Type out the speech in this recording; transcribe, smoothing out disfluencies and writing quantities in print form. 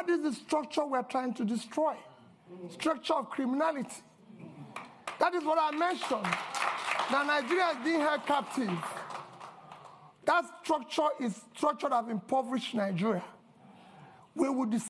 That is the structure we're trying to destroy. Structure of criminality. That is what I mentioned. That Nigeria is being held captive. That structure is structure that have impoverished Nigeria. We would